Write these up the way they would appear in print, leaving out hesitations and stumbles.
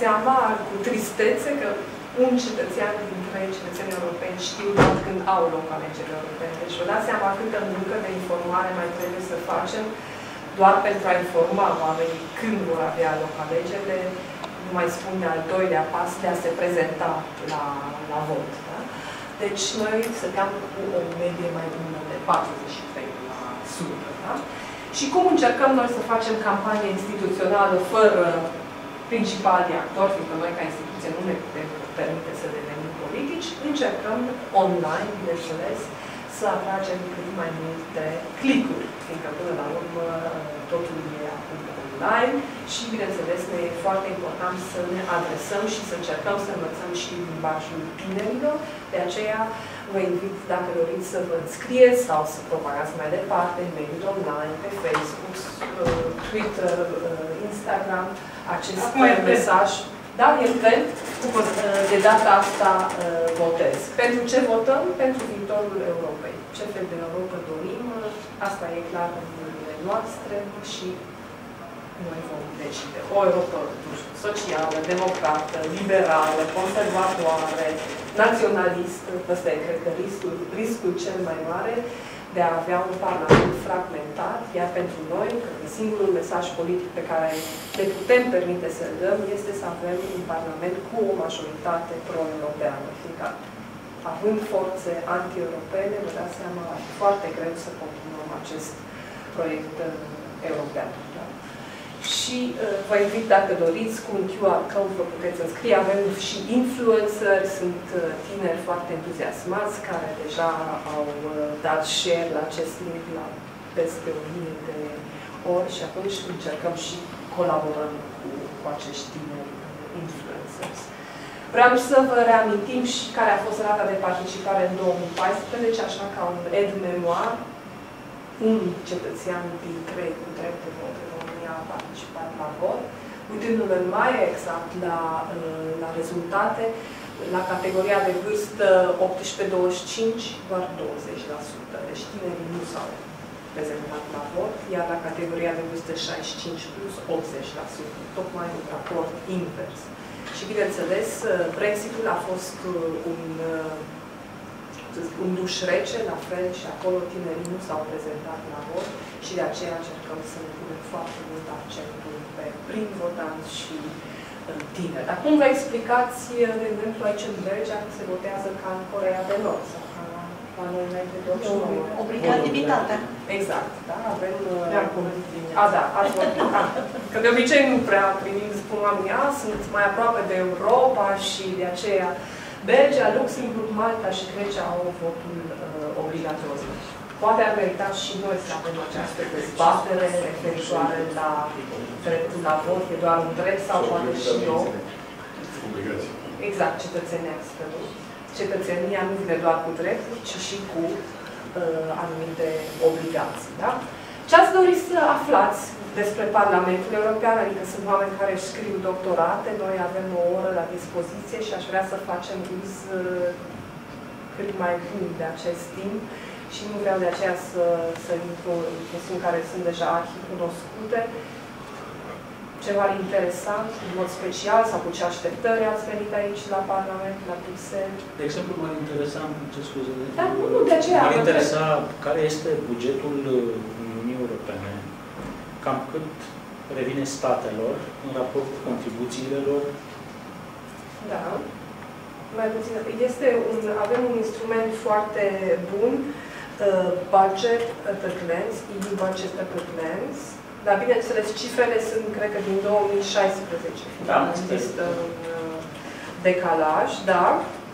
seama cu tristețe că un cetățean dintre cetățenii europeni știu doar când au loc alegerile europene. Deci vă dați seama câtă muncă de informare mai trebuie să facem doar pentru a informa oamenii când vor avea loc alegerile, nu mai spun de al doilea pas de a se prezenta la vot. Da? Deci noi stăteam cu o medie mai bună de 43%. Da? Și cum încercăm noi să facem campanie instituțională fără principalii actori, fiindcă noi ca instituție nu ne putem permite să devenim politici, încercăm online, bineînțeles, să atragem cât mai multe click-uri, fiindcă până la urmă totul e acum online și, bineînțeles, ne e foarte important să ne adresăm și să încercăm să învățăm și limbajul tinerilor. De aceea vă invit, dacă doriți, să vă înscrieți sau să propagați mai departe în mediul online, pe Facebook, Twitter, Instagram, acest mesaj. Da, e trend. De data asta votez. Pentru ce votăm? Pentru viitorul Europei. Ce fel de Europa dorim? Asta e clar în mâinile noastre și noi vom decide. O Europa socială, democrată, liberală, conservatoare, naționalistă. Ăsta e, cred că, riscul cel mai mare de a avea un parlament fragmentat, iar pentru noi, cred că singurul mesaj politic pe care ne putem permite să-l dăm este să avem un parlament cu o majoritate pro-europeană. Fiindcă, având forțe anti-europene, vă dați seama, ar fi foarte greu să continuăm acest proiect european. Da? Și vă invit, dacă doriți, cu un QR code vă puteți înscrie. Avem și influenceri, sunt tineri foarte entuziasmați care deja au dat share la acest link la peste 1000 de ori și atunci încercăm și colaborăm cu acești tineri influencers. Vreau să vă reamintim și care a fost rata de participare în 2014, așa ca un aide-memoir, un cetățean din 3 cu drept de vot în România a participat la vot. Uitându-ne mai exact la rezultate, la categoria de vârstă 18-25, doar 20%. Deci tinerii nu s-au prezentat la vot, iar la categoria de vârstă 65 plus 80%, tocmai un raport invers. Și, bineînțeles, Brexitul a fost un duș rece, la fel, și acolo tinerii nu s-au prezentat la vot și de aceea încercăm să ne punem foarte mult accentul pe prin votanți și tineri. Dar cum vă explicați, de exemplu, aici în Belgia, că se votează ca în Coreea de Nord sau ca la noi înainte de 89? Obligativitatea. Exact, da? Avem... da, ați vorbit. Că de obicei nu prea primim, spun oamenii, sunt mai aproape de Europa și de aceea Belgia, Luxemburg, Malta și Grecia au votul obligatoriu. Poate ar merita și noi să avem această dezbatere referitoare la dreptul la vot, e doar un drept sau poate și eu. Exact, cetățenia nu vine doar cu drepturi, ci și cu anumite obligații. Da? Ce ați dori să aflați despre Parlamentul European, adică sunt oameni care își scriu doctorate, noi avem o oră la dispoziție și aș vrea să facem uz cât mai bun de acest timp și nu vreau de aceea să intru în chestiuni care sunt deja arhicunoscute. Ceva interesant, în mod special, sau cu ce așteptări ați venit aici la Parlament, la Bruxelles? De exemplu, m-ar interesa, m-ar interesa care este bugetul Uniunii Europene, cam cât revine statelor în raport cu contribuțiile lor? Da. Mai puțin. Avem un instrument foarte bun, Budget at a Glance, EU Budget at a Glance. Dar, bineînțeles, cifrele sunt, cred că, din 2016. Da, există un decalaj, da.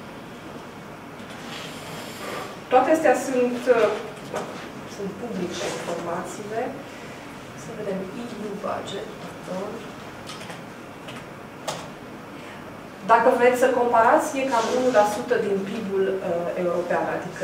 Toate astea sunt publice informațiile. Să vedem EU Budget. Dacă vreți să comparați, e cam 1% din PIB-ul european, adică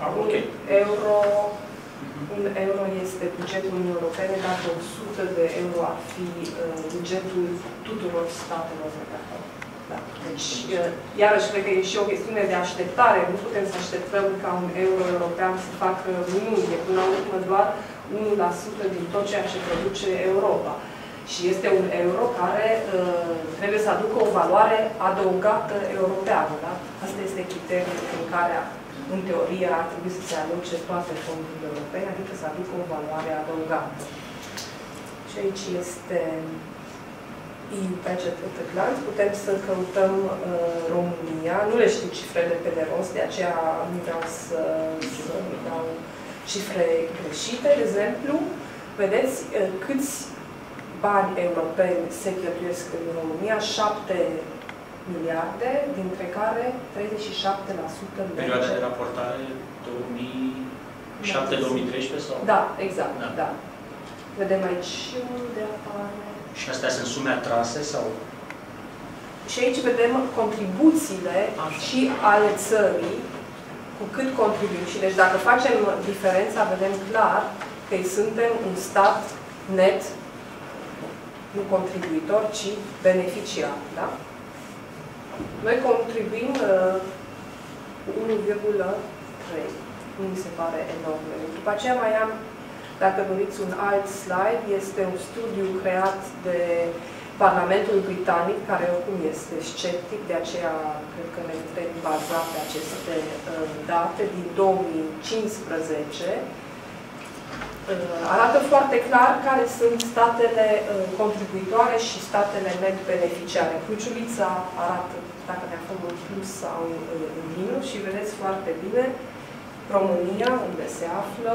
un euro este bugetul Uniunii Europene, dacă 100 de euro ar fi bugetul tuturor statelor de acolo. Da. Deci, iarăși, cred că e și o chestiune de așteptare. Nu putem să așteptăm ca un euro european să facă minuni. E până la urmă doar 1% din tot ceea ce produce Europa. Și este un euro care trebuie să aducă o valoare adăugată europeană. Da? Asta este criteriul în care, în teorie, ar trebui să se aloce toate fondurile europene, adică să aducă o valoare adăugată. Și aici este EU budget at a glance. Putem să căutăm România. Nu le știu cifrele pe de rost, de aceea nu vreau să dau cifre greșite. De exemplu, vedeți câți bani europeni se cheltuiesc în România? 7 miliarde, dintre care 37% merge. Perioada de raportare 2007-2013 sau? Da, exact, da. Vedem aici unde apare. Și astea sunt sume atrase sau? Și aici vedem contribuțiile și ale țării, cu cât contribuim. Și deci dacă facem diferența, vedem clar că suntem un stat net, nu contribuitor, ci beneficiar. Da? Noi contribuim 1,3. Nu mi se pare enorm. După aceea mai am, dacă doriți un alt slide, este un studiu creat de Parlamentul Britanic, care oricum este sceptic, de aceea cred că ne putem baza pe aceste date din 2015. Arată foarte clar care sunt statele contribuitoare și statele net beneficiare. Cruciulița arată dacă ne aflăm în plus sau în minus și vedeți foarte bine România, unde se află,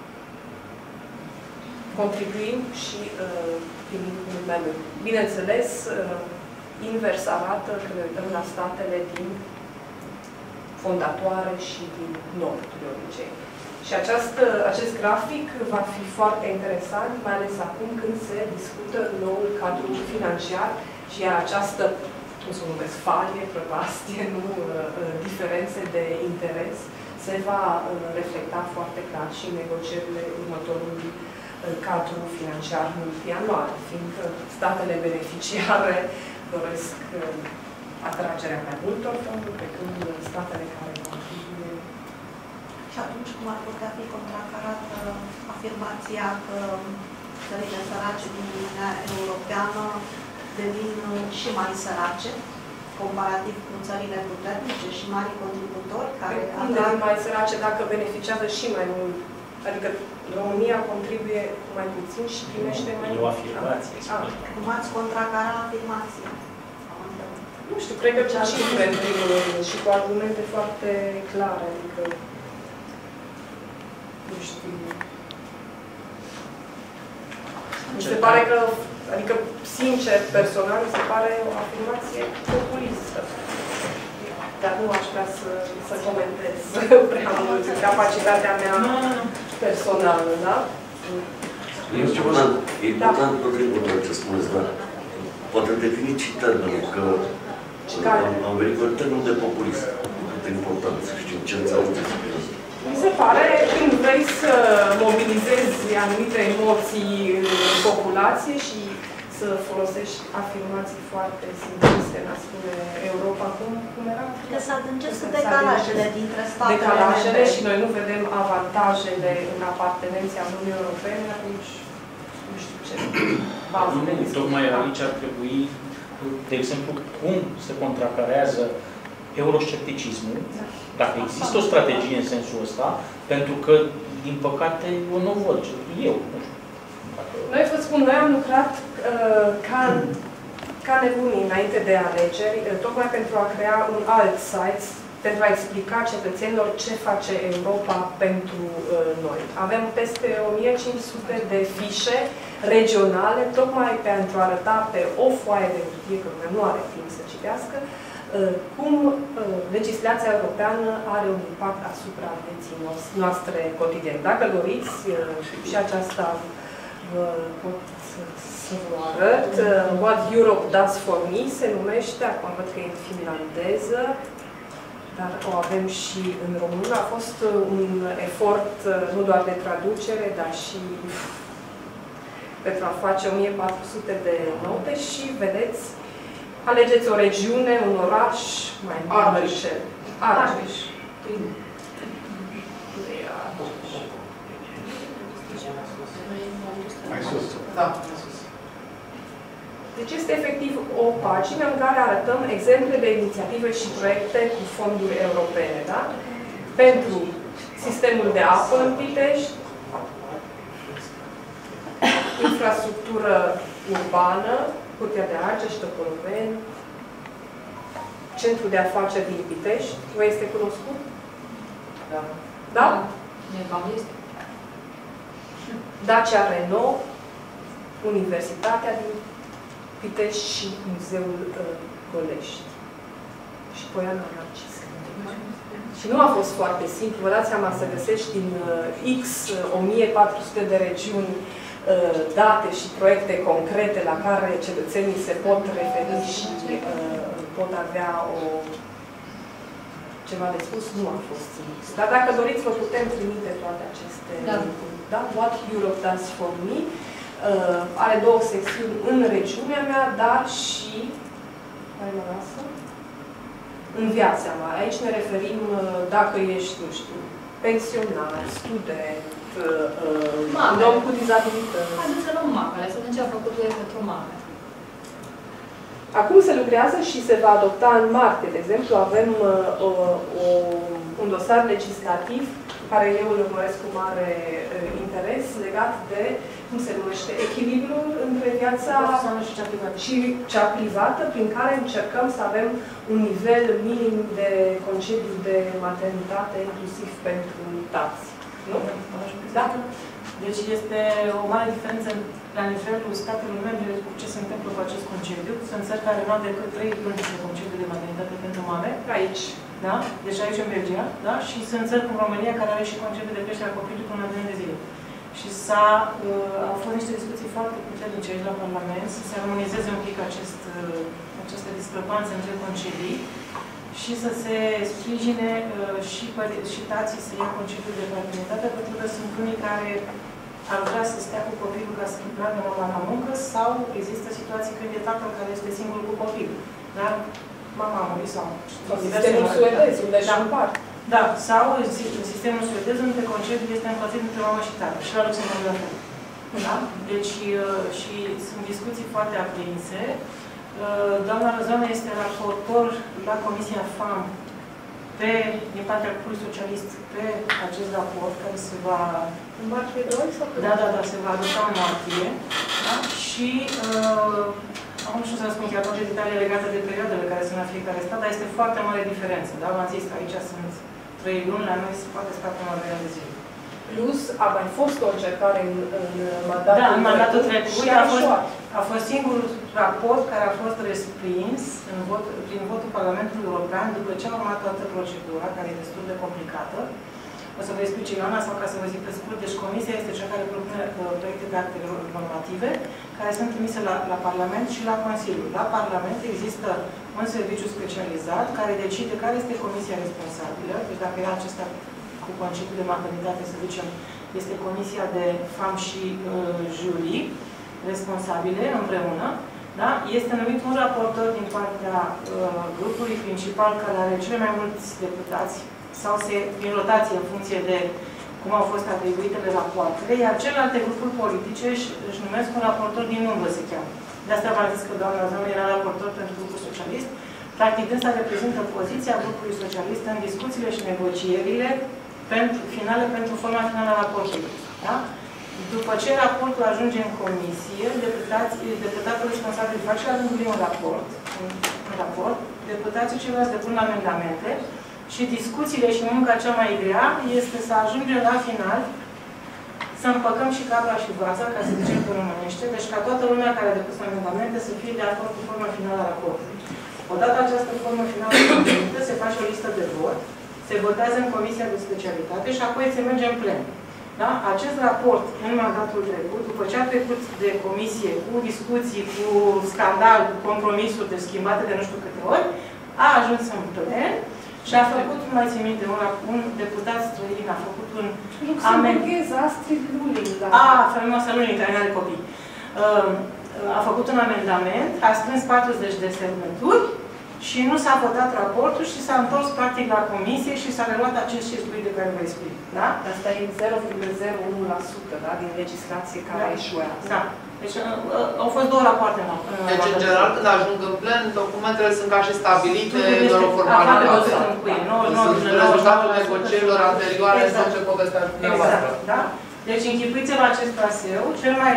contribuim și primim mult mai mult. Bineînțeles, invers arată când ne uităm la statele din fondatoare și din nord, de obicei. Și acest grafic va fi foarte interesant, mai ales acum când se discută noul cadru financiar și această, cum să o numesc, falie, prăpastie, nu diferențe de interes, se va reflecta foarte clar și în negocierile următorului cadru financiar multianual, fiindcă statele beneficiare doresc atragerea mai multor fonduri, pe când statele care contribuie. Și atunci cum ar putea fi contracarată afirmația că țările sărace din Uniunea Europeană devin și mai sărace, comparativ cu țările puternice și mari contributori care devin mai sărace dacă beneficiază și mai mult. Adică România contribuie mai puțin și primește mai mult. E o afirmație. Cum ați contracara afirmația? Nu știu, cred că cu cifre în primul rând și cu argumente foarte clare. Adică, nu știu. Mi se pare că, adică, sincer, personal, mi se pare o afirmație populistă. Dar nu aș vrea să comentez prea mult capacitatea mea personală, da? E important tot ce spuneți, dar poate defini și termenul, că am venit cu termenul de populist. Cât important să știm ce înțelegeți. Mi se pare, când vrei să mobilizezi anumite emoții în populație și să folosești afirmații foarte simpliste, ne spune Europa, cum era? Că să adâncesc decalajele dintre statele decalajele și noi nu vedem avantajele în apartenența Uniunii Europene, atunci nu știu ce bază de discuție. Tocmai aici ar trebui, de exemplu, cum se contracarează euroscepticismul, dacă există o strategie în sensul ăsta, pentru că, din păcate, eu nu o văd, eu, nu știu. Noi, vă spun, noi am lucrat ca nebunii înainte de alegeri, tocmai pentru a crea un alt site, pentru a explica cetățenilor ce face Europa pentru noi. Avem peste 1500 de fișe regionale, tocmai pentru a arăta pe o foaie de hârtie, că nu are timp să citească, cum legislația europeană are un impact asupra vieții noastre cotidiene. Dacă doriți, și aceasta vă pot să vă arăt. What Europe Does For Me se numește, acum văd că e în finlandeză, dar o avem și în română. A fost un efort nu doar de traducere, dar și pentru a face 1400 de note și vedeți, alegeți o regiune, un oraș mai mare. Argeș. Mai sus. Da, mai sus. Deci este efectiv o pagină în care arătăm exemple de inițiative și proiecte cu fonduri europene, da? Pentru sistemul de apă în Pitești, infrastructură urbană, Curtea de Argeș, Topoluveni, Centrul de Afaceri din Pitești. Vă este cunoscut? Da. Da? Este. Dacia Renault, Universitatea din Pitești și Muzeul Golești. Și Poiana Narcis. Și nu a fost foarte simplu. Vă dați seama să găsești din X 1400 de regiuni date și proiecte concrete la care cetățenii se pot referi și pot avea ceva de spus, nu a fost simplu. Dar dacă doriți, vă putem trimite toate aceste lucruri. Da? What Europe Does For Me are 2 secțiuni în regiunea mea, dar și care mă lasă? În viața mea. Aici ne referim dacă ești, nu știu, pensionar, student, om cu dizabilități. Haideți să luăm mamele, să vedem ce a făcut lui pentru mame. Acum se lucrează și se va adopta în martie. De exemplu, avem un dosar legislativ care eu îl urmăresc cu mare interes, legat de, cum se numește, echilibrul între viața și cea privată, prin care încercăm să avem un nivel minim de concediu de maternitate, inclusiv pentru tați. Nu? Da? Deci este o mare diferență la nivelul statelor membre cu ce se întâmplă cu acest concediu. Sunt țări care nu au decât 3 luni de concediu de maternitate pentru mame. Aici. Da? Deci aici în Belgia. Da? Și sunt țări cum România care are și concediu de creștere a copilului până la 2 ani de zile. Și au fost niște discuții foarte puternice aici la Parlament să se armonizeze un pic această discrepanță între concedii și să se sprijine și tații să ia concediul de paternitate, pentru că sunt unii care ar vrea să stea cu copilul ca să meargă mama la muncă, sau există situații când e tatăl care este singur cu copilul. Dar mama a murit sau... Sistemul suedez, unde și împart. Da, sau în sistemul suedez, unde concediul este împărțit între mamă și tată. Și la Luxemburg la fel. Da? Deci și sunt discuții foarte aprinse. Doamna Răzoană este raportor la Comisia FAM din partea grupului socialist pe acest raport care se va... În martie 2 sau? Da, se va adopta în martie. Da? Și acum nu știu să spun chiar toate detalii legate de perioadele care sunt la fiecare stat, dar este foarte mare diferență. Da? V-am zis că aici sunt 3 luni, la noi se poate sta până la 2 ani de zile. Plus, a mai fost o încercare în mandatul trecut. Da, în mandatul trecut a fost singurul raport care a fost respins prin votul Parlamentului European după ce a urmat toată procedura, care e destul de complicată. O să vă explice Ioana sau ca să vă zic pe scurt. Deci Comisia este cea care propune proiecte de acte normative care sunt trimise la Parlament și la Consiliu. La Parlament există un serviciu specializat care decide care este comisia responsabilă. Deci dacă era acesta cu concediu de maternitate, să zicem, este Comisia de FAM și Jurii responsabile împreună. Da? Este numit un raportor din partea grupului principal care are cele mai mulți deputați sau prin rotație în funcție de cum au fost atribuitele rapoartele, iar celelalte grupuri politice își numesc un raportor din umbră, se cheamă. De asta v-am zis că doamna Zău era raportor pentru grupul socialist. Practic, dânsa reprezintă poziția grupului socialist în discuțiile și negocierile finale pentru forma finală a raportului. Da? După ce raportul ajunge în comisie, deputatul responsabil face la rândul lui un raport, deputații ceilalți depun amendamente și discuțiile și munca cea mai grea este să ajungem la final să împăcăm și capra și vaza, ca să zicem pe românește, deci ca toată lumea care a depus amendamente să fie de acord cu forma finală a raportului. Odată această formă finală se face o listă de vot, se votează în Comisia de Specialitate și apoi se merge în plen. Da? Acest raport, în mandatul trecut, după ce a trecut de comisie cu discuții, cu scandal, cu compromisuri de schimbate de nu știu câte ori, a ajuns în plen și a făcut, nu mai țin minte, un deputat străin a făcut un amendament. Astrid Luling. Faimoasa Luling, care nu are copii. A făcut un amendament, a strâns 40 de semnături și nu s-a votat raportul și s-a întors practic la comisie și s-a reluat acest circuit de care vă explic. Da? Asta e 0,01%, da? Din legislație care a eșuat. Da. Deci au fost două rapoarte în Deci, în general, când ajung în plen, documentele sunt ca și stabilite, doar o formalitate. Rezultatul negocierilor anterioare sau ce povestea dumneavoastră. Da? Deci închipuiți-vă acest traseu,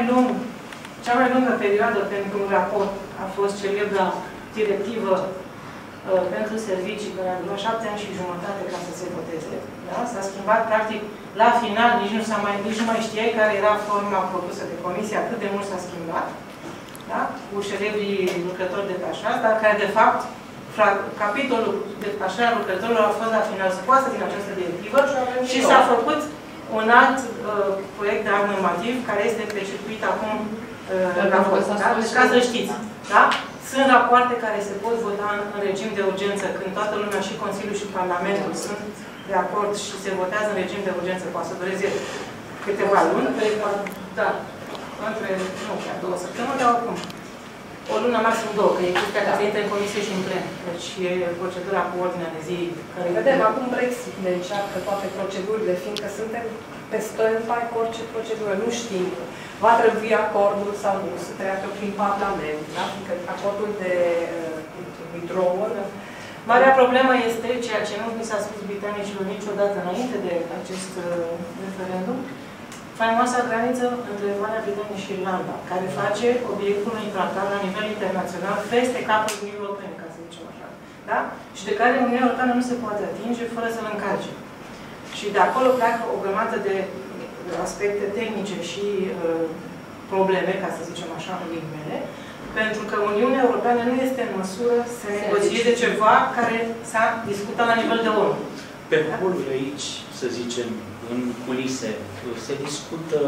cea mai lungă perioadă pentru un raport a fost celebra directivă pentru servicii, care a durat 7 ani și jumătate ca să se voteze. Da? S-a schimbat, practic, la final, nici nu mai știai care era forma propusă de comisie, atât de mult s-a schimbat, da? Cu celebrii lucrători detașați, dar care, de fapt, capitolul detașarea lucrătorilor a fost la final scoasă din această directivă și s-a făcut un alt proiect de act normativ care este percepuit acum la vot. Da? Deci, ca să știți. Da? Sunt rapoarte care se pot vota în regim de urgență, când toată lumea, și Consiliul și Parlamentul, sunt de acord și se votează în regim de urgență, poate să dureze câteva luni. Da. Între, nu chiar 2 săptămâni, dar oricum. O lună, maxim 2, că e chestia ca să intre în comisie și în plen. Deci e procedura cu ordinea de zi. Vedem acum Brexit ne încearcă toate procedurile, fiindcă suntem pe stand-by cu orice procedură. Nu știm. Va trebui acordul sau nu, să treacă prin Parlament, da? Fiindcă acordul de withdrawal. Marea problemă este, ceea ce nu mi s-a spus britanicilor niciodată înainte de acest referendum, faimoasa graniță între Marea Britanie și Irlanda, care face obiectul unui tratat la nivel internațional peste capul Uniunii Europene, ca să zicem așa. Da? Și de care Uniunea Europeană nu se poate atinge fără să-l încarce. Și de acolo pleacă o grămadă de aspecte tehnice și probleme, ca să zicem așa, în limbele, pentru că Uniunea Europeană nu este în măsură să negocieze ceva care s-a discutat la nivel de ONU. Pe holul aici, să zicem, în culise, se discută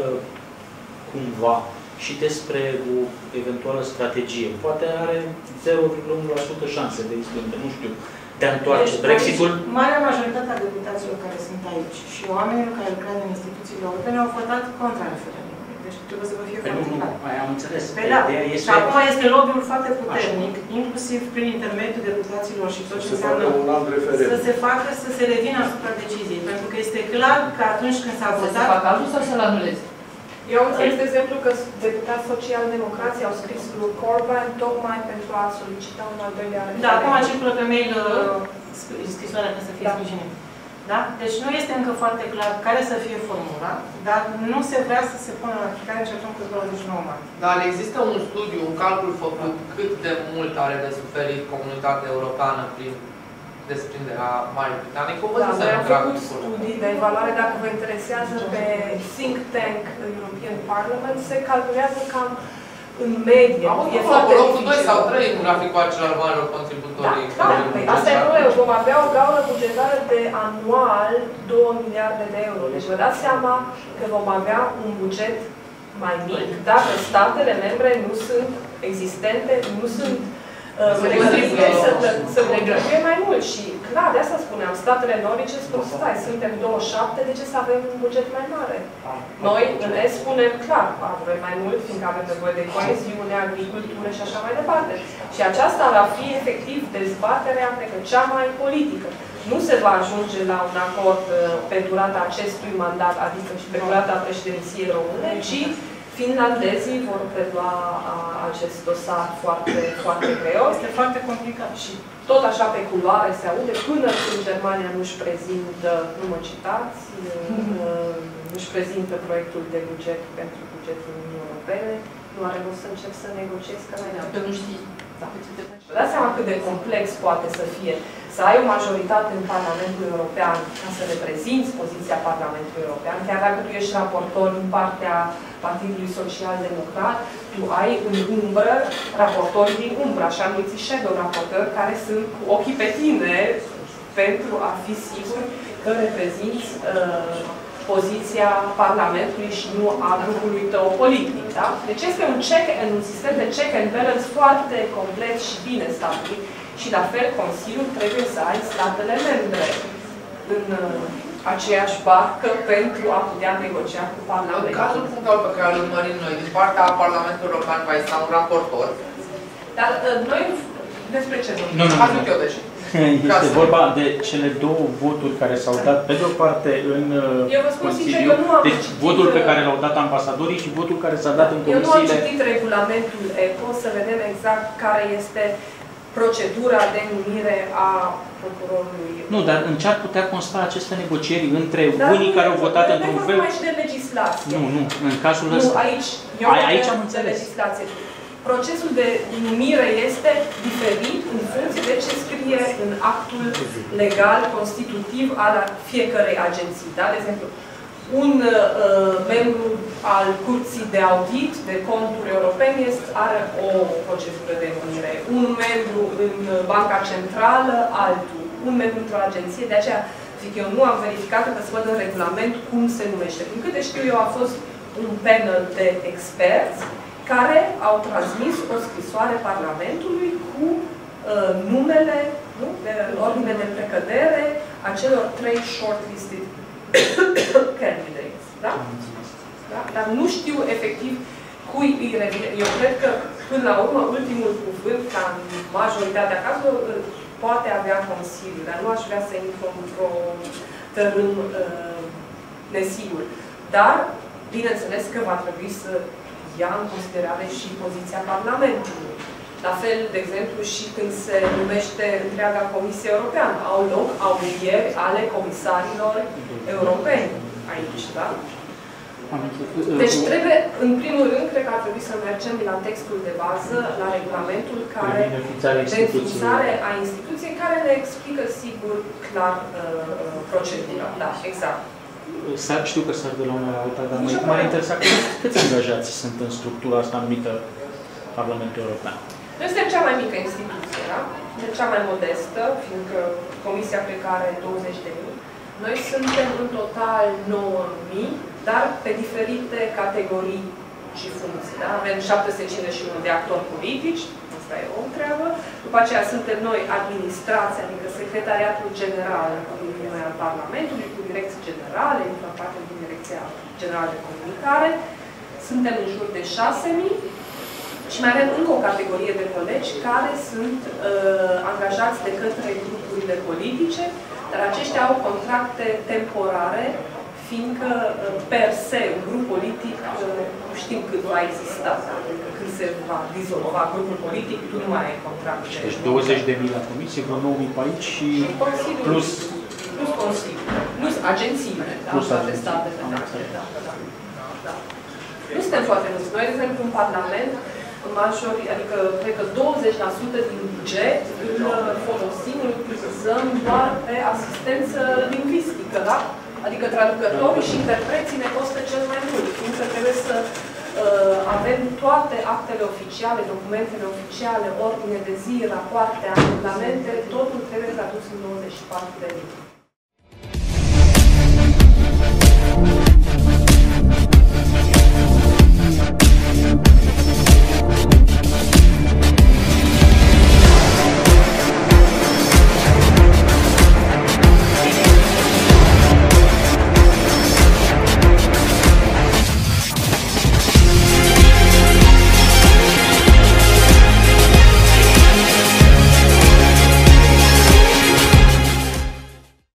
cumva și despre o eventuală strategie. Poate are 0,1% șanse de extindere, nu știu, de a întoarce Brexitul. Marea majoritate a deputaților care sunt aici și oamenilor care lucrează în instituțiile europene au votat contra referendumului. Deci trebuie să vă fie foarte clar. Mai am înțeles. Și acum este lobby-ul foarte puternic, inclusiv prin intermediul deputaților și tot ce înseamnă să se facă, să se revină asupra deciziei. Pentru că este clar că atunci când s-a votat... Să se facă altul sau să-l anuleze? Eu am înțeles, de exemplu, că deputați social-democrații au scris lui Corbyn tocmai pentru a solicita un al doilea referendum. Da, acum circulă pe mail scrisoarea ca să fie sprijinit. Da? Deci nu este încă foarte clar care să fie formula, dar nu se vrea să se pună în aplicare începând cu 29 martie. Dar există un studiu, un calcul făcut cât de mult are de suferit comunitatea europeană prin desprinderea Marii Britanii? Da, noi am făcut studii de evaluare, dacă vă interesează, pe Think Tank European Parliament, se calculează cam în medie. E foarte dificil. 2 sau 3 în graficul acelor marilor contributorii. Da, asta e problemă. Vom avea o gaură bugetară de anual 2 miliarde de euro. Deci vă dați seama că vom avea un buget mai mic dacă statele membre nu sunt existente, nu sunt să ne grăbie mai mult. Și clar, de asta spuneam, statele nordice spun, stai, suntem 27, de ce să avem un buget mai mare? Noi, în Est, spunem clar, avem mai mult, fiindcă avem nevoie de coeziune, agricultură și așa mai departe. Și aceasta va fi, efectiv, dezbaterea, cred că, cea mai politică. Nu se va ajunge la un acord pe durata acestui mandat, adică și pe durata președinției române, ci finlandezii vor predua acest dosar foarte, foarte greu. Este foarte complicat. Și tot așa pe culoare se aude, până când Germania nu-și prezintă, nu mă citați, nu-și prezintă proiectul de buget pentru bugetul Uniunii Europene, nu are rost să încep să negociez, că nu știi. Da. Vă dați seama cât de complex poate să fie să ai o majoritate în Parlamentul European ca să reprezinți poziția Parlamentului European, chiar dacă tu ești raportor din partea Partidului Social-Democrat, tu ai în umbră raportori din umbră, așa numiți shadow raportori, care sunt cu ochii pe tine pentru a fi sigur că reprezinți poziția Parlamentului și nu a grupului tău politic. Da? Deci este un sistem de check and balance foarte complex și bine stabilit. Și la fel, Consiliul trebuie să ai statele membre în aceeași barcă pentru a putea negocia cu Parlamentul. În cazul punctual pe care îl urmărim noi, din partea Parlamentului European va exista un raportor. Dar noi Despre ce nu? Nu. Eu deci. Este vorba de cele două voturi care s-au dat, pe de o parte, în Consiliu, deci votul pe care l-au dat ambasadorii și votul care s-a dat în comisiile... Eu nu am citit regulamentul EPO să vedem exact care este procedura de numire a procurorului. Nu, dar în ce ar putea consta aceste negocieri între unii care au votat într-un fel... Nu, și de legislație. Nu, în cazul ăsta. Aici am înțeles. Legislație. Procesul de numire este diferit în funcție de ce scrie în actul legal constitutiv al fiecărei agenții. Da? De exemplu, un membru al Curții de Audit de Conturi Europene are o procedură de numire. Un membru în Banca Centrală, altul. Un membru într-o agenție. De aceea, zic eu, nu am verificat că se văd în regulament cum se numește. Din câte știu eu, a fost un panel de experți care au transmis o scrisoare Parlamentului cu numele, nu, de ordine de precădere a celor 3 shortlisted candidates. Da? Da? Dar nu știu efectiv cui îi revine. Eu cred că, până la urmă, ultimul cuvânt, ca în majoritatea cazurilor, poate avea Consiliul, dar nu aș vrea să intru într-un tărâm nesigur. Dar, bineînțeles că va trebui să ia în considerare și poziția Parlamentului. La fel, de exemplu, și când se numește întreaga Comisie Europeană. Au loc audieri ale comisarilor europeni aici, da? Deci trebuie, în primul rând, cred că ar trebui să mergem la textul de bază, la regulamentul care, de înființare a instituției, care ne explică, sigur, clar procedura. Da, exact. Știu că s-ar de la una la alta, dar m-ar interesa câți angajați sunt în structura asta numită Parlamentul European. Noi suntem cea mai mică instituție, da? Suntem cea mai modestă, fiindcă Comisia cred că are 20.000. Noi suntem în total 9.000, dar pe diferite categorii și funcții. Da? Avem 751 de actori politici, asta e o treabă. După aceea suntem noi administrația, adică Secretariatul General al Parlamentului, cu direcții generale, într-o parte din Direcția Generală de Comunicare. Suntem în jur de 6.000 și mai avem încă o categorie de colegi care sunt angajați de către grupurile politice, dar aceștia au contracte temporare, fiindcă per se, un grup politic, nu știm cât va exista, adică când se va dizolva grupul politic, tu nu mai ai contracte. Deci 20.000 la comisie, vreo 9.000 pe aici și plus Consiliul, plus agențiile, plus toate statele. Da. Nu suntem foarte mulți. Noi, de exemplu, în Parlament, adică, cred că 20% din buget îl folosim, îl utilizăm doar pe asistență lingvistică, da? Adică traducătorii și interpreții ne costă cel mai mult, fiindcă trebuie să avem toate actele oficiale, documentele oficiale, ordine de zi, rapoarte, amendamente, totul trebuie tradus în 24 de limbi.